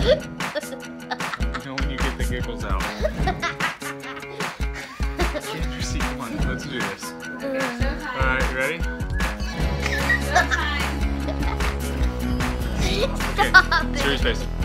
know when you get the giggles out. Get in your seat. Come on, let's do this. Alright, you ready? Okay, serious face.